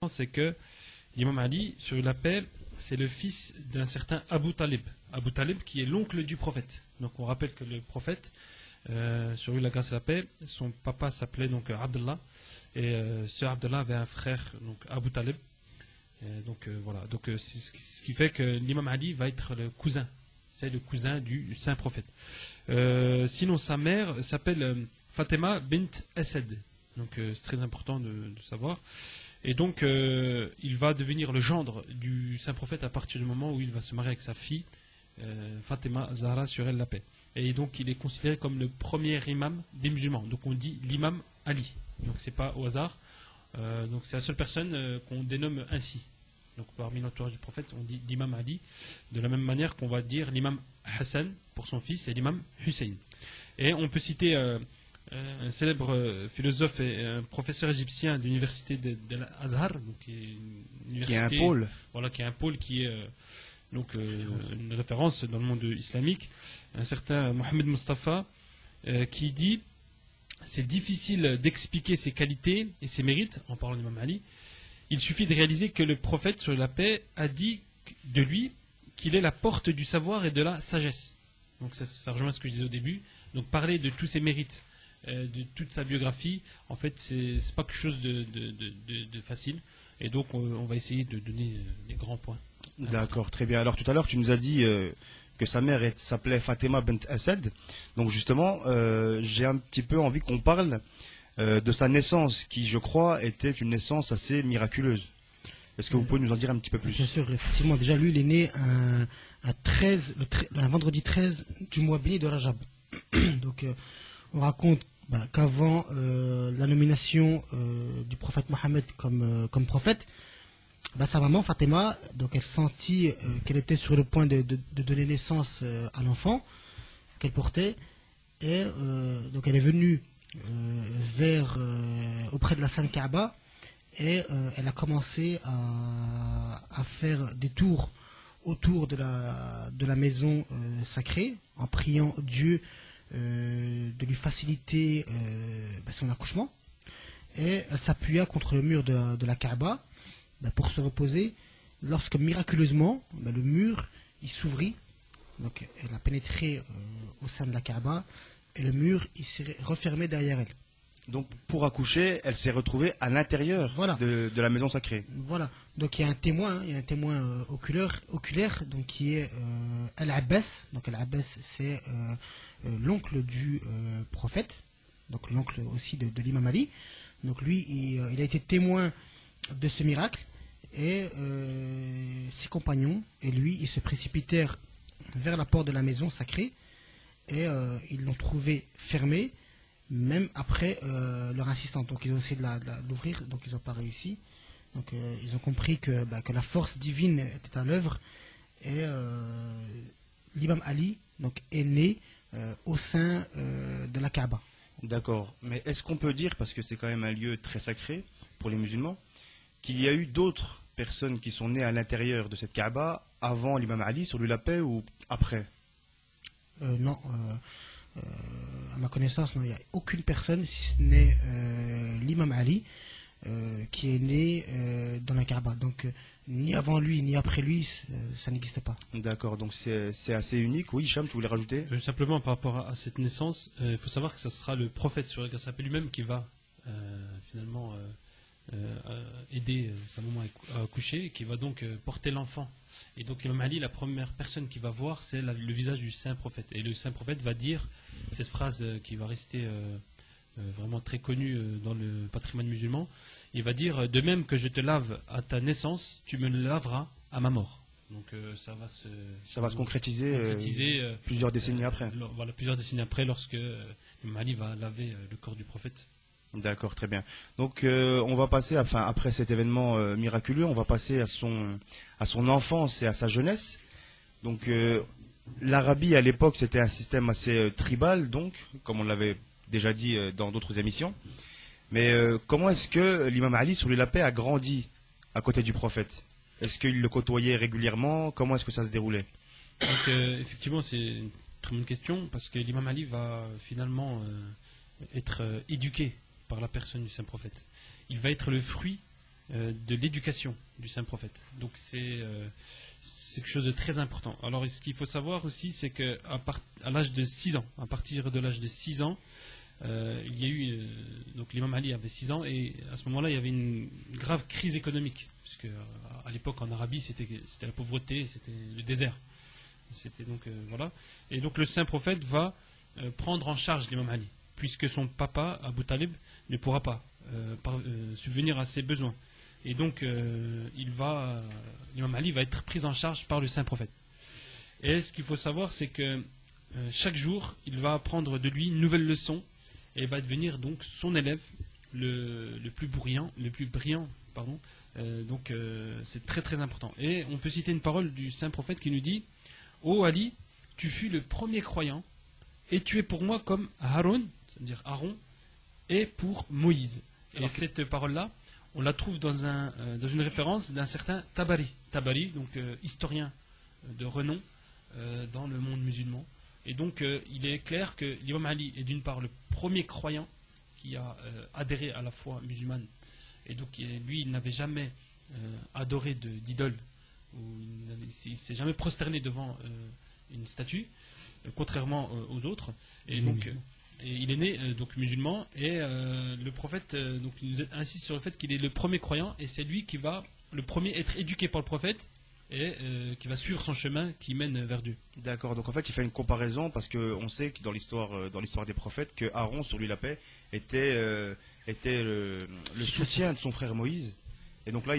c'est que l'imam Ali, sur la paix, c'est le fils d'un certain Abu Talib. Abu Talib qui est l'oncle du prophète. Donc on rappelle que le prophète, sur lui la grâce et la paix, son papa s'appelait donc Abdallah. Et ce Abdallah avait un frère, donc Abu Talib. Voilà. Donc c'est ce qui fait que l'imam Ali va être le cousin. C'est le cousin du saint prophète. Sinon sa mère s'appelle Fatima bint Asad. Donc c'est très important de savoir. Et donc, il va devenir le gendre du saint prophète à partir du moment où il va se marier avec sa fille, Fatima Zahra, sur elle la paix. Et donc, il est considéré comme le premier imam des musulmans. Donc, on dit l'imam Ali. Donc, c'est pas au hasard. Donc, c'est la seule personne qu'on dénomme ainsi. Donc, parmi l'entourage du prophète, on dit l'imam Ali, de la même manière qu'on va dire l'imam Hassan pour son fils et l'imam Hussein. Et on peut citer un célèbre philosophe et un professeur égyptien de l'université de l'Azhar, qui est un pôle. Voilà, qui est un pôle qui est une référence dans le monde islamique, un certain Mohamed Mustafa, qui dit c'est difficile d'expliquer ses qualités et ses mérites en parlant d'Imam Ali. Il suffit de réaliser que le prophète sur la paix a dit de lui qu'il est la porte du savoir et de la sagesse. Donc ça rejoint ce que je disais au début. Donc parler de tous ses mérites, de toute sa biographie, en fait, c'est pas quelque chose de facile. Et donc, on va essayer de donner les grands points. D'accord, très bien. Alors, tout à l'heure, tu nous as dit que sa mère s'appelait Fatima bint Asad. Donc, justement, j'ai un petit peu envie qu'on parle de sa naissance, qui, je crois, était une naissance assez miraculeuse. Est-ce que vous pouvez nous en dire un petit peu plus? Bien sûr, effectivement. Déjà, lui, il est né un vendredi 13 du mois béni de Rajab. Donc, on raconte qu'avant la nomination du prophète Mohammed comme prophète, sa maman Fatima, donc elle sentit qu'elle était sur le point de donner naissance à l'enfant qu'elle portait, et donc elle est venue auprès de la Sainte Kaaba, et elle a commencé à faire des tours autour de la maison sacrée en priant Dieu de lui faciliter son accouchement, et elle s'appuya contre le mur de la Kaaba pour se reposer, lorsque miraculeusement le mur il s'ouvrit. Donc elle a pénétré au sein de la Kaaba, et le mur il s'est refermé derrière elle. Donc pour accoucher, elle s'est retrouvée à l'intérieur de la maison sacrée. Voilà. Donc il y a un témoin, oculaire, donc qui est Al-Abbas. Donc Al-Abbas, c'est l'oncle du prophète, donc l'oncle aussi de l'imam Ali. Donc lui, il a été témoin de ce miracle, et ses compagnons et lui, ils se précipitèrent vers la porte de la maison sacrée, et ils l'ont trouvée fermée, même après leur insistance. Donc ils ont essayé de l'ouvrir, donc ils n'ont pas réussi. Donc ils ont compris que la force divine était à l'œuvre, et l'imam Ali donc, est né au sein de la Kaaba. D'accord, mais est-ce qu'on peut dire, parce que c'est quand même un lieu très sacré pour les musulmans, qu'il y a eu d'autres personnes qui sont nées à l'intérieur de cette Kaaba avant l'imam Ali, sur lui la paix, ou après? Non, à ma connaissance, non, il n'y a aucune personne, si ce n'est l'imam Ali, qui est né dans la Kaaba. Donc ni avant lui ni après lui, ça n'existe pas. D'accord, donc c'est assez unique. Oui, Hicham, tu voulais rajouter? Simplement par rapport à cette naissance, il faut savoir que ce sera le prophète sur la grâce et la paix lui-même qui va finalement aider sa maman à accoucher, et qui va donc porter l'enfant. Et donc l'imam Ali, la première personne qui va voir, c'est le visage du saint prophète. Et le saint prophète va dire cette phrase qui va rester vraiment très connue dans le patrimoine musulman. Il va dire: de même que je te lave à ta naissance, tu me laveras à ma mort. Donc ça va se concrétiser plusieurs décennies après. Voilà, plusieurs décennies après, lorsque l'imam Ali va laver le corps du prophète. D'accord, très bien. Donc on va passer, après cet événement miraculeux, on va passer à son enfance et à sa jeunesse. Donc l'Arabie à l'époque, c'était un système assez tribal, donc, comme on l'avait déjà dit dans d'autres émissions. Mais comment est-ce que l'imam Ali, sur lui la paix, a grandi à côté du prophète? Est-ce qu'il le côtoyait régulièrement? Comment est-ce que ça se déroulait? Donc effectivement, c'est une très bonne question, parce que l'imam Ali va finalement être éduqué par la personne du saint prophète. Il va être le fruit de l'éducation du saint prophète. Donc c'est quelque chose de très important. Alors ce qu'il faut savoir aussi, c'est qu'à l'âge de 6 ans, à partir de l'âge de 6 ans, il y a eu, donc l'imam Ali avait 6 ans, et à ce moment-là, il y avait une grave crise économique, puisque à l'époque en Arabie, c'était la pauvreté, c'était le désert. C'était donc, voilà. Et donc le saint prophète va prendre en charge l'imam Ali, puisque son papa, Abu Talib, ne pourra pas subvenir à ses besoins. Et donc, l'imam Ali va être pris en charge par le saint prophète. Et ce qu'il faut savoir, c'est que chaque jour, il va apprendre de lui une nouvelle leçon, et va devenir donc son élève le plus brillant, pardon. Donc, c'est très très important. Et on peut citer une parole du saint prophète qui nous dit: Ô Ali, tu fus le premier croyant, et tu es pour moi comme Haroun, c'est-à-dire Aaron, et pour Moïse. Et cette parole-là, on la trouve dans une référence d'un certain Tabari. Tabari, donc historien de renom dans le monde musulman. Et donc, il est clair que l'imam Ali est d'une part le premier croyant qui a adhéré à la foi musulmane. Et donc, lui, il n'avait jamais adoré d'idole, ou il ne s'est jamais prosterné devant une statue, contrairement aux autres. Et donc, il est né donc musulman, et le prophète donc, il nous insiste sur le fait qu'il est le premier croyant, et c'est lui qui va le premier être éduqué par le prophète, et qui va suivre son chemin qui mène vers Dieu. D'accord, donc en fait il fait une comparaison, parce qu'on sait que dans l'histoire des prophètes, que Aaron, sur lui la paix, était le soutien de son frère Moïse. Et donc là,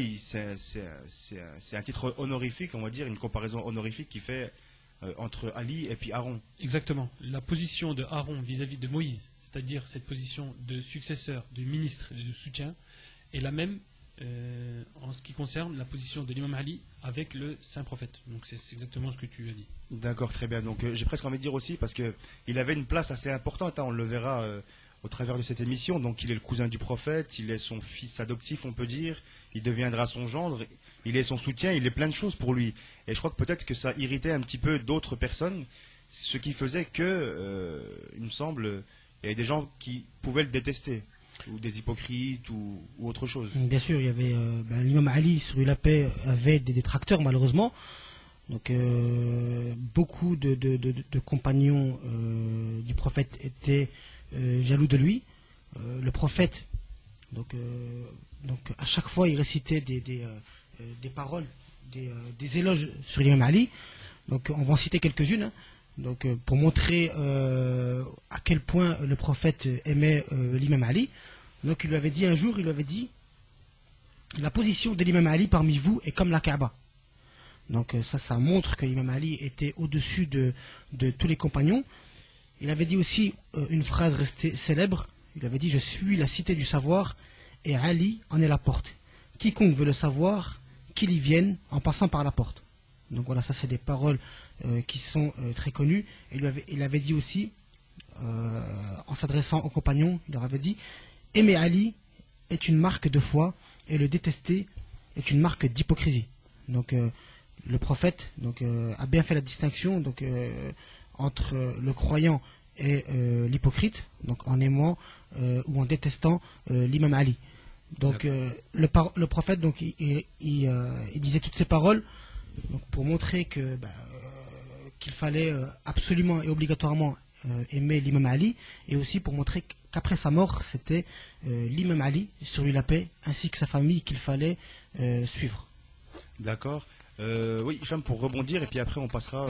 c'est un titre honorifique, on va dire, une comparaison honorifique qui fait entre Ali et puis Aaron. Exactement. La position de Aaron vis-à-vis de Moïse, c'est-à-dire cette position de successeur, de ministre et de soutien, est la même en ce qui concerne la position de l'imam Ali avec le saint prophète. Donc c'est exactement ce que tu as dit. D'accord, très bien. Donc j'ai presque envie de dire aussi, parce qu'il avait une place assez importante, hein, on le verra au travers de cette émission. Donc il est le cousin du prophète, il est son fils adoptif, on peut dire, il deviendra son gendre, il est son soutien, il est plein de choses pour lui. Et je crois que peut-être que ça irritait un petit peu d'autres personnes, ce qui faisait que, il me semble, il y avait des gens qui pouvaient le détester, ou des hypocrites, ou autre chose. Bien sûr, il y avait l'imam Ali, sur lui la paix, avait des détracteurs malheureusement. Donc beaucoup de compagnons du prophète étaient jaloux de lui. Le prophète, donc à chaque fois, il récitait des paroles, des éloges sur l'imam Ali. Donc on va en citer quelques-unes. Donc pour montrer à quel point le prophète aimait l'imam Ali. Donc il lui avait dit un jour, la position de l'imam Ali parmi vous est comme la Kaaba. Donc ça montre que l'imam Ali était au-dessus de tous les compagnons. Il avait dit aussi une phrase restée célèbre. Il avait dit: je suis la cité du savoir et Ali en est la porte. Quiconque veut le savoir, qu'il y vienne en passant par la porte. Donc voilà, ça c'est des paroles qui sont très connues. Et il avait dit aussi, en s'adressant aux compagnons, il leur avait dit: aimer Ali est une marque de foi et le détester est une marque d'hypocrisie. Donc le prophète a bien fait la distinction entre le croyant et l'hypocrite, donc en aimant ou en détestant l'imam Ali. Donc le prophète il disait toutes ces paroles pour montrer qu'il fallait absolument et obligatoirement aimer l'imam Ali, et aussi pour montrer qu'après sa mort, c'était l'imam Ali, sur lui la paix, ainsi que sa famille qu'il fallait suivre. D'accord. Oui, Hicham, pour rebondir, et puis après on passera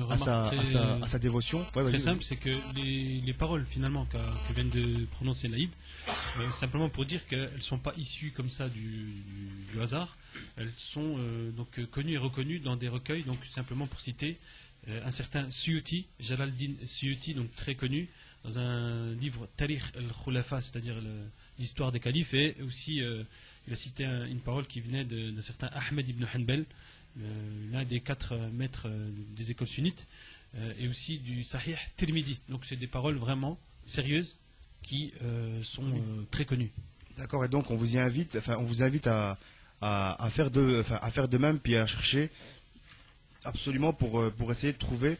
à sa dévotion. Ouais, très simple, c'est que les paroles finalement que vient de prononcer Laïd, simplement pour dire qu'elles ne sont pas issues comme ça du hasard, elles sont donc connues et reconnues dans des recueils, donc simplement pour citer un certain Suyuti, Jalal-Din Suyuti, donc très connu, dans un livre Tarikh al-Khulafa, c'est-à-dire l'histoire des califes, et aussi il a cité une parole qui venait d'un certain Ahmed ibn Hanbal, l'un des 4 maîtres des écoles sunnites, et aussi du Sahih Tirmidhi. Donc c'est des paroles vraiment sérieuses qui sont très connues. D'accord, et donc on vous invite à faire de même, puis à chercher absolument pour essayer de trouver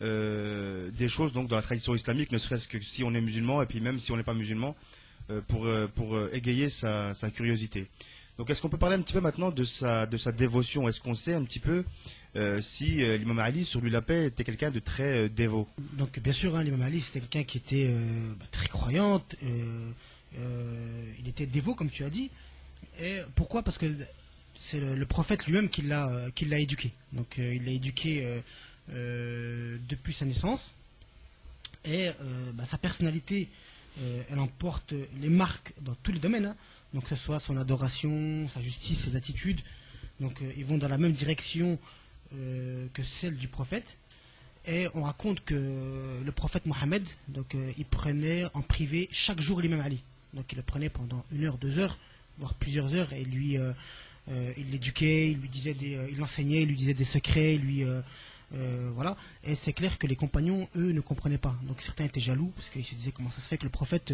des choses donc dans la tradition islamique, ne serait-ce que si on est musulman, et puis même si on n'est pas musulman, pour égayer sa curiosité. Donc est-ce qu'on peut parler un petit peu maintenant de sa dévotion? Est-ce qu'on sait un petit peu si l'imam Ali, sur lui la paix, était quelqu'un de très dévot? Donc bien sûr, hein, l'imam Ali, c'était quelqu'un qui était très croyante, il était dévot, comme tu as dit. Et pourquoi? Parce que c'est le prophète lui-même qui l'a éduqué. Donc il l'a éduqué depuis sa naissance. Et sa personnalité, elle emporte les marques dans tous les domaines, hein. Donc que ce soit son adoration, sa justice, ses attitudes. Donc ils vont dans la même direction que celle du prophète. Et on raconte que le prophète Mohammed, donc il prenait en privé chaque jour l'imam Ali. Donc il le prenait pendant 1 heure, 2 heures, voire plusieurs heures, et lui il l'éduquait, il lui disait il l'enseignait, il lui disait des secrets, voilà. Et c'est clair que les compagnons, eux, ne comprenaient pas. Donc certains étaient jaloux parce qu'ils se disaient comment ça se fait que le prophète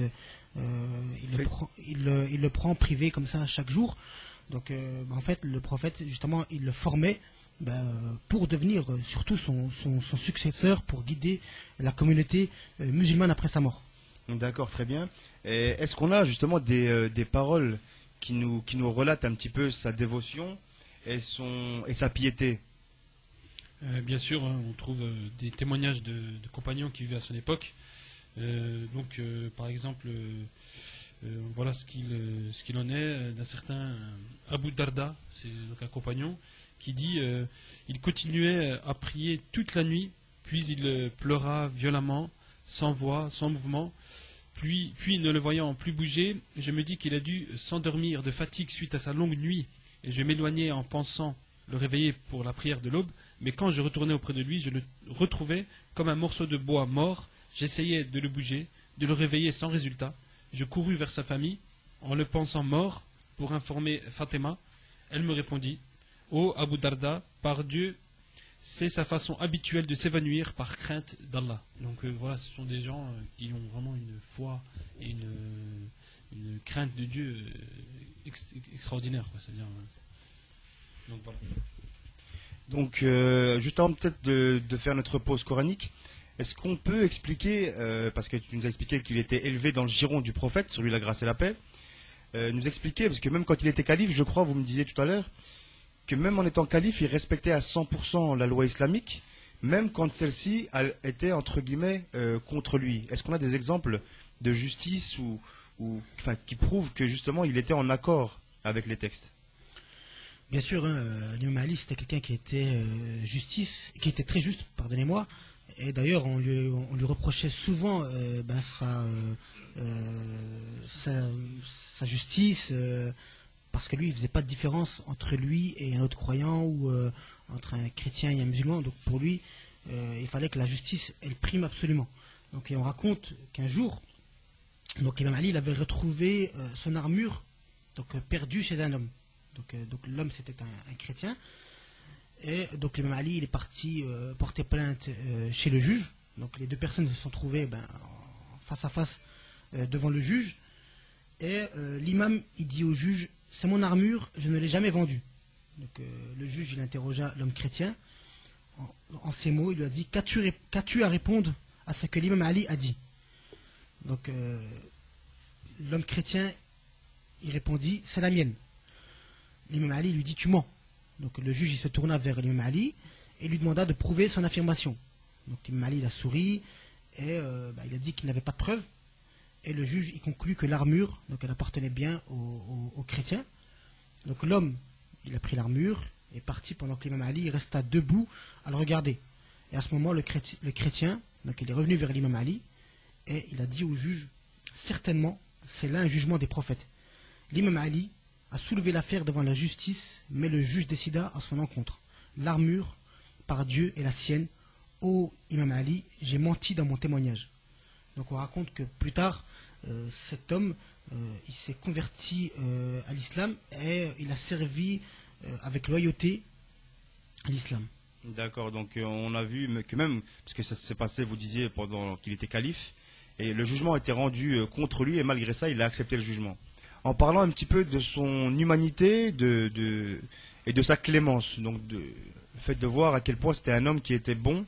il le prend privé comme ça chaque jour. Donc en fait le prophète justement il le formait pour devenir surtout son successeur, pour guider la communauté musulmane après sa mort. D'accord, très bien. Est-ce qu'on a justement des paroles qui nous relatent un petit peu sa dévotion et sa piété? Bien sûr, hein, on trouve des témoignages de compagnons qui vivaient à son époque. Par exemple, voilà ce qu'il en est d'un certain Abu Darda, c'est donc un compagnon, qui dit il continuait à prier toute la nuit, puis il pleura violemment, sans voix, sans mouvement. Puis ne le voyant plus bouger, je me dis qu'il a dû s'endormir de fatigue suite à sa longue nuit, et je m'éloignais en pensant le réveiller pour la prière de l'aube. Mais quand je retournais auprès de lui, je le retrouvais comme un morceau de bois mort. J'essayais de le bouger, de le réveiller sans résultat. Je courus vers sa famille en le pensant mort pour informer Fatima. Elle me répondit: ô Abu Darda, par Dieu, c'est sa façon habituelle de s'évanouir par crainte d'Allah. Donc voilà, ce sont des gens qui ont vraiment une foi et une crainte de Dieu extraordinaire, quoi. C'est-à-dire, donc voilà. Donc, juste avant peut-être de faire notre pause coranique, est-ce qu'on peut expliquer, parce que tu nous as expliqué qu'il était élevé dans le giron du prophète, sur lui la grâce et la paix, nous expliquer, parce que même quand il était calife, je crois, vous me disiez tout à l'heure, que même en étant calife, il respectait à 100% la loi islamique, même quand celle-ci était, entre guillemets, contre lui. Est-ce qu'on a des exemples de justice qui prouvent que justement il était en accord avec les textes? Bien sûr, hein, l'imam Ali c'était quelqu'un qui était qui était très juste, pardonnez-moi. Et d'ailleurs, on lui reprochait souvent sa justice, parce que lui, il ne faisait pas de différence entre lui et un autre croyant, ou entre un chrétien et un musulman. Donc pour lui, il fallait que la justice, elle prime absolument. Donc, et on raconte qu'un jour, donc l'imam Ali, il avait retrouvé son armure perdue chez un homme. Donc l'homme, c'était un chrétien. Et donc l'imam Ali, il est parti porter plainte chez le juge. Donc les deux personnes se sont trouvées face à face devant le juge. Et l'imam, il dit au juge: c'est mon armure, je ne l'ai jamais vendue. Donc le juge, il interrogea l'homme chrétien. En ces mots, il lui a dit: qu'as-tu à répondre à ce que l'imam Ali a dit? Donc l'homme chrétien, il répondit: c'est la mienne. L'imam Ali lui dit: tu mens. Donc le juge, il se tourna vers l'imam Ali et lui demanda de prouver son affirmation. Donc l'imam Ali, il a souri et il a dit qu'il n'avait pas de preuve. Et le juge, il conclut que l'armure, donc elle appartenait bien aux chrétiens. Donc l'homme, il a pris l'armure et est parti, pendant que l'imam Ali, il resta debout à le regarder. Et à ce moment, le chrétien, donc il est revenu vers l'imam Ali et il a dit au juge: certainement, c'est là un jugement des prophètes. L'imam Ali a soulevé l'affaire devant la justice, mais le juge décida à son encontre. L'armure, par Dieu, est la sienne. Ô Imam Ali, j'ai menti dans mon témoignage. Donc on raconte que plus tard, cet homme, il s'est converti à l'islam et il a servi avec loyauté à l'islam. D'accord, donc on a vu que même, parce que ça s'est passé, vous disiez, pendant qu'il était calife, et le jugement a été rendu contre lui, et malgré ça, il a accepté le jugement. En parlant un petit peu de son humanité et de sa clémence, donc le fait de voir à quel point c'était un homme qui était bon.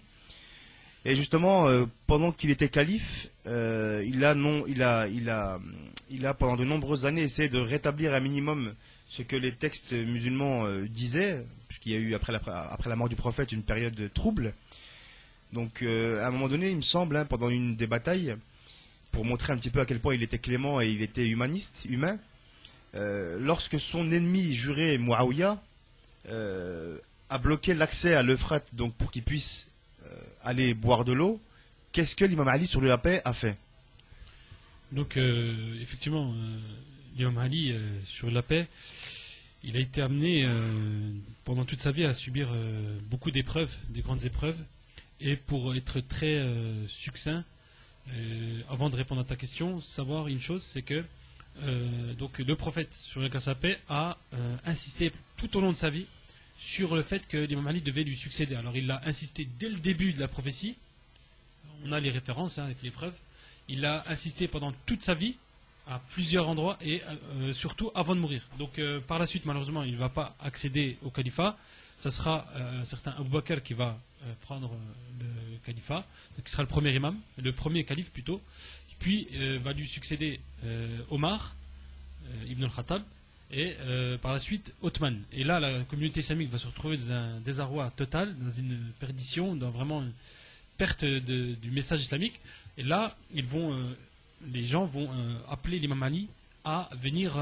Et justement, pendant qu'il était calife, il a pendant de nombreuses années essayé de rétablir un minimum ce que les textes musulmans disaient, puisqu'il y a eu après la mort du prophète une période trouble. Donc à un moment donné, il me semble, pendant une des batailles, pour montrer un petit peu à quel point il était clément et il était humain, lorsque son ennemi juré, Muawiyah, a bloqué l'accès à l'Euphrate donc pour qu'il puisse aller boire de l'eau, qu'est-ce que l'imam Ali sur la paix a fait? Donc, effectivement, l'imam Ali, sur la paix, il a été amené pendant toute sa vie à subir beaucoup d'épreuves, des grandes épreuves. Et pour être très succinct, avant de répondre à ta question, savoir une chose, c'est que donc le prophète, sur le cas de sa paix, a insisté tout au long de sa vie sur le fait que l'imam Ali devait lui succéder. Alors il l'a insisté dès le début de la prophétie, on a les références avec les preuves, il a insisté pendant toute sa vie à plusieurs endroits et surtout avant de mourir. Donc par la suite, malheureusement, il ne va pas accéder au califat, ça sera un certain Abu Bakr qui va prendre le califat, qui sera le premier imam, le premier calife plutôt, puis va lui succéder Omar Ibn al-Khattab, et par la suite Othman. Et là, la communauté islamique va se retrouver dans un désarroi total, dans une perdition, dans vraiment une perte du message islamique. Et là, les gens vont appeler l'imam Ali à venir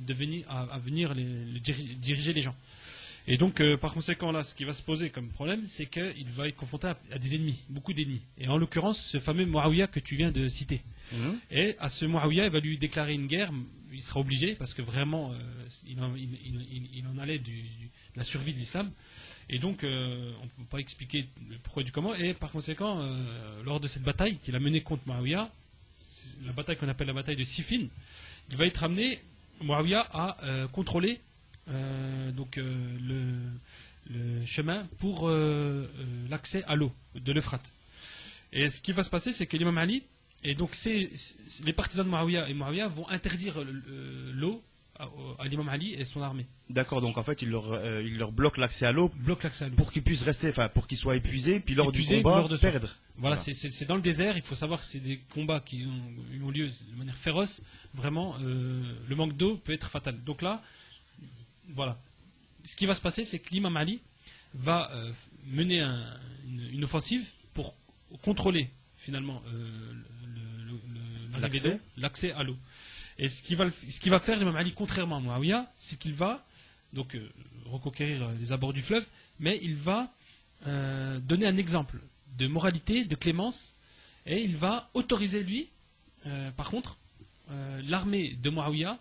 diriger les gens. Et donc, par conséquent, là, ce qui va se poser comme problème, c'est qu'il va être confronté à des ennemis, beaucoup d'ennemis. Et en l'occurrence, ce fameux Muawiyah que tu viens de citer. Et à ce Muawiyah, il va lui déclarer une guerre. Il sera obligé, parce que vraiment, il en allait de la survie de l'islam. Et donc, on ne peut pas expliquer le pourquoi du comment. Et par conséquent, lors de cette bataille qu'il a menée contre Muawiyah, la bataille qu'on appelle la bataille de Siffin, il va être amené, Muawiyah, à contrôler le chemin pour l'accès à l'eau de l'Euphrate. Et ce qui va se passer, c'est que l'imam Ali, et donc les partisans de Muawiyah vont interdire l'eau à l'imam Ali et son armée. D'accord, donc en fait, il leur bloque l'accès à l'eau pour qu'ils puissent rester, pour qu'ils soient épuisés, puis lors du combat, perdre. Voilà. C'est dans le désert, il faut savoir que c'est des combats qui ont lieu de manière féroce. Vraiment, le manque d'eau peut être fatal. Donc là, voilà. Ce qui va se passer, c'est que l'imam Ali va mener une offensive pour contrôler finalement l'accès à l'eau. Et ce qui va faire l'imam Ali, contrairement à Muawiyah, c'est qu'il va donc reconquérir les abords du fleuve, mais il va donner un exemple de moralité, de clémence, et il va autoriser lui, par contre, l'armée de Muawiyah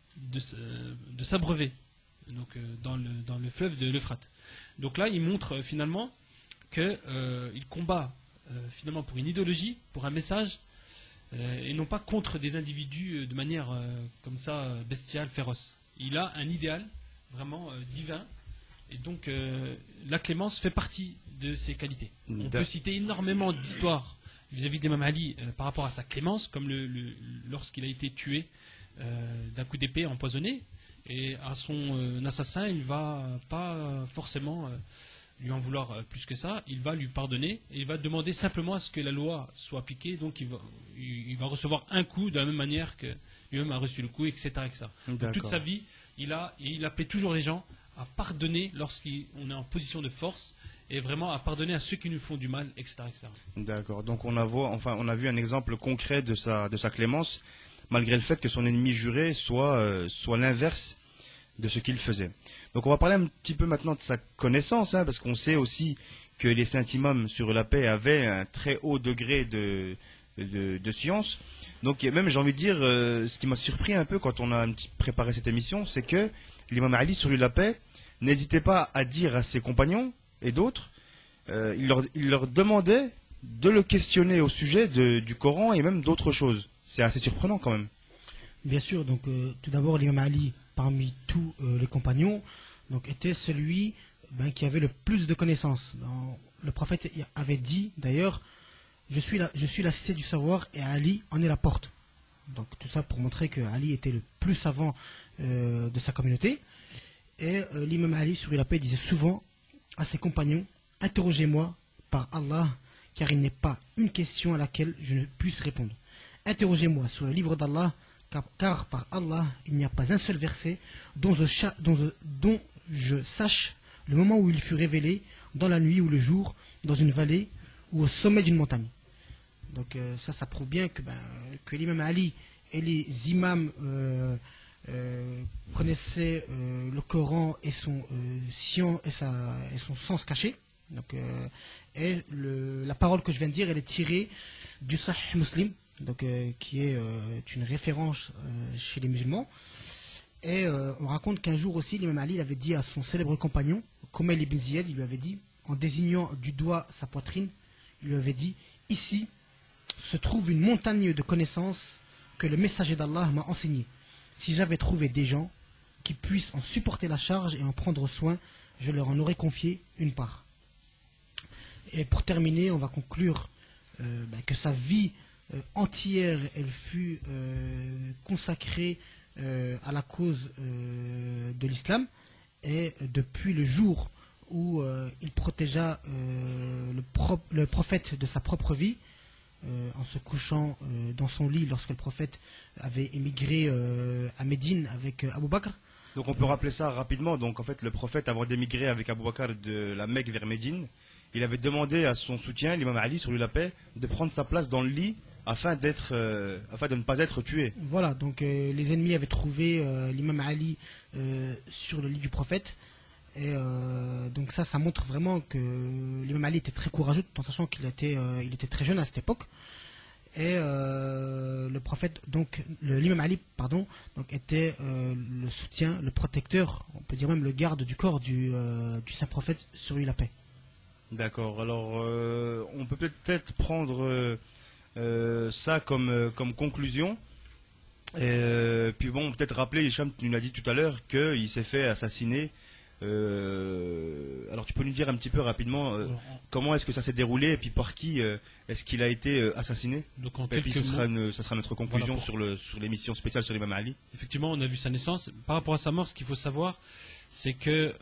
de s'abreuver donc dans le fleuve de l'Euphrate. Donc là, il montre finalement qu'il combat finalement pour une idéologie, pour un message, et non pas contre des individus de manière comme ça bestiale, féroce. Il a un idéal vraiment divin, et donc la clémence fait partie de ses qualités. On peut citer énormément d'histoires vis-à-vis d'Imam Ali par rapport à sa clémence, comme lorsqu'il a été tué d'un coup d'épée empoisonné, et à son assassin, il ne va pas forcément lui en vouloir plus que ça, il va lui pardonner, et il va demander simplement à ce que la loi soit appliquée, donc il va recevoir un coup de la même manière que lui-même a reçu le coup, etc. Toute sa vie, il appelait toujours les gens à pardonner lorsqu'on est en position de force, et vraiment à pardonner à ceux qui nous font du mal, etc. D'accord, donc on a vu un exemple concret de sa clémence, malgré le fait que son ennemi juré soit l'inverse de ce qu'il faisait. Donc on va parler un petit peu maintenant de sa connaissance, parce qu'on sait aussi que les saints imams sur la paix avaient un très haut degré de science. Donc même, j'ai envie de dire, ce qui m'a surpris un peu quand on a préparé cette émission, c'est que l'imam Ali sur la paix n'hésitait pas à dire à ses compagnons et d'autres, il leur demandait de le questionner au sujet du Coran et même d'autres choses. C'est assez surprenant quand même. Bien sûr, donc tout d'abord l'imam Ali, parmi tous les compagnons, donc, était celui qui avait le plus de connaissances. Le prophète avait dit d'ailleurs, je suis la cité du savoir et Ali en est la porte. Donc tout ça pour montrer que Ali était le plus savant de sa communauté. Et l'imam Ali sur la paix disait souvent à ses compagnons, interrogez-moi par Allah, car il n'est pas une question à laquelle je ne puisse répondre. Interrogez-moi sur le livre d'Allah, car par Allah, il n'y a pas un seul verset dont je sache le moment où il fut révélé, dans la nuit ou le jour, dans une vallée ou au sommet d'une montagne. Donc ça prouve bien que l'imam Ali et les imams connaissaient le Coran et son sens caché. Donc, la parole que je viens de dire, elle est tirée du Sahih Muslim, donc, qui est une référence chez les musulmans. Et on raconte qu'un jour aussi, l'imam Ali avait dit à son célèbre compagnon, Kumail ibn Ziyad, il lui avait dit, en désignant du doigt sa poitrine, il lui avait dit, ici se trouve une montagne de connaissances que le messager d'Allah m'a enseigné. Si j'avais trouvé des gens qui puissent en supporter la charge et en prendre soin, je leur en aurais confié une part. Et pour terminer, on va conclure que sa vie entière, elle fut consacrée à la cause de l'islam. Et depuis le jour où il protégea le prophète de sa propre vie, en se couchant dans son lit lorsque le prophète avait émigré à Médine avec Abu Bakr. Donc on peut rappeler ça rapidement. Donc en fait, le prophète, avant d'émigrer avec Abu Bakr de la Mecque vers Médine, il avait demandé à son soutien, l'imam Ali, sur lui la paix, de prendre sa place dans le lit afin de ne pas être tué. Voilà, donc les ennemis avaient trouvé l'imam Ali sur le lit du prophète. Et donc ça montre vraiment que l'imam Ali était très courageux, tout en sachant qu'il était très jeune à cette époque. Et le prophète, donc l'imam Ali, pardon, donc était le soutien, le protecteur, on peut dire même le garde du corps du saint prophète, sur lui la paix. D'accord. Alors on peut peut-être prendre ça comme conclusion. Et puis bon, peut-être rappeler, Hicham, tu nous l'as dit tout à l'heure, qu'il s'est fait assassiner. Alors tu peux nous dire un petit peu rapidement comment est-ce que ça s'est déroulé et puis par qui est-ce qu'il a été assassiné. Donc en et puis ça sera notre conclusion, voilà, sur l'émission spéciale sur l'imam Ali. Effectivement, on a vu sa naissance. Par rapport à sa mort, ce qu'il faut savoir, c'est que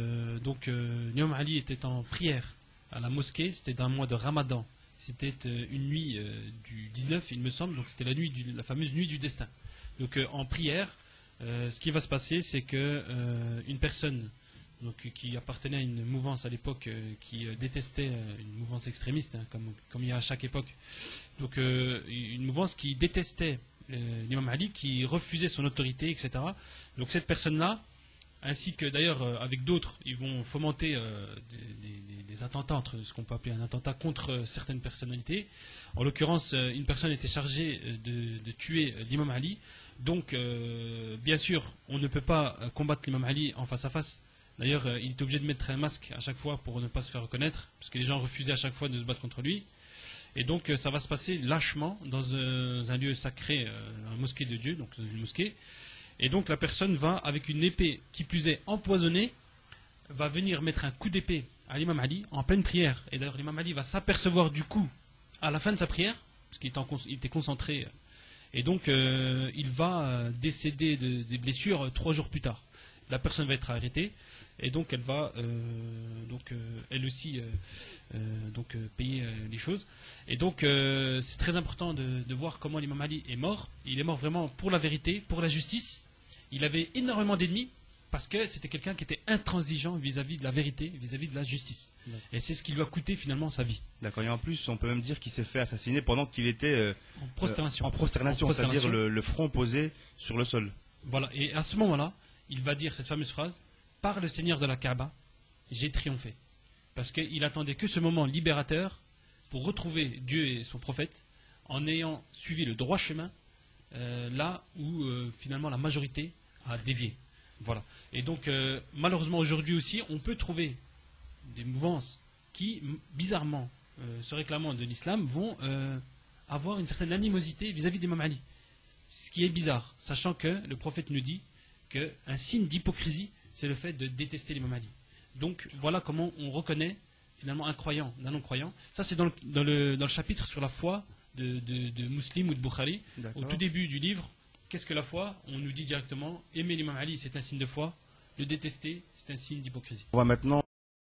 l'imam Ali était en prière à la mosquée. C'était dans le mois de Ramadan. C'était une nuit du 19, il me semble. Donc c'était la fameuse nuit du destin. Donc en prière, ce qui va se passer, c'est que une personne qui appartenait à une mouvance à l'époque qui détestait une mouvance extrémiste, hein, comme il y a à chaque époque. Donc une mouvance qui détestait l'imam Ali, qui refusait son autorité, etc. Donc cette personne-là, ainsi que d'ailleurs avec d'autres, ils vont fomenter des attentats, entre ce qu'on peut appeler un attentat contre certaines personnalités. En l'occurrence, une personne était chargée de tuer l'imam Ali. Donc, bien sûr, on ne peut pas combattre l'imam Ali en face à face. D'ailleurs, il était obligé de mettre un masque à chaque fois pour ne pas se faire reconnaître, parce que les gens refusaient à chaque fois de se battre contre lui. Et donc, ça va se passer lâchement dans un lieu sacré, la mosquée de Dieu, donc dans une mosquée. Et donc, la personne va, avec une épée qui plus est empoisonnée, va venir mettre un coup d'épée à l'imam Ali en pleine prière. Et d'ailleurs, l'imam Ali va s'apercevoir du coup à la fin de sa prière, parce qu'il était concentré. Et donc, il va décéder des blessures 3 jours plus tard. La personne va être arrêtée. Et donc, elle va elle aussi payer les choses. Et donc, c'est très important de voir comment l'imam Ali est mort. Il est mort vraiment pour la vérité, pour la justice. Il avait énormément d'ennemis parce que c'était quelqu'un qui était intransigeant vis-à-vis de la vérité, vis-à-vis de la justice. Et c'est ce qui lui a coûté finalement sa vie. D'accord. Et en plus, on peut même dire qu'il s'est fait assassiner pendant qu'il était en prosternation. C'est-à-dire le front posé sur le sol. Voilà. Et à ce moment-là, il va dire cette fameuse phrase: par le Seigneur de la Kaaba, j'ai triomphé. Parce qu'il attendait que ce moment libérateur pour retrouver Dieu et son prophète en ayant suivi le droit chemin là où finalement la majorité a dévié. Voilà. Et donc, malheureusement, aujourd'hui aussi, on peut trouver des mouvances qui, bizarrement, se réclamant de l'islam, vont avoir une certaine animosité vis-à-vis d'Imam Ali. Ce qui est bizarre, sachant que le prophète nous dit qu'un signe d'hypocrisie, c'est le fait de détester l'imam Ali. Donc, voilà comment on reconnaît finalement un croyant d'un non-croyant. Ça, c'est dans le chapitre sur la foi de Muslim ou de Bukhari. Au tout début du livre, qu'est-ce que la foi? On nous dit directement: aimer l'imam Ali, c'est un signe de foi. Le détester, c'est un signe d'hypocrisie. On va maintenant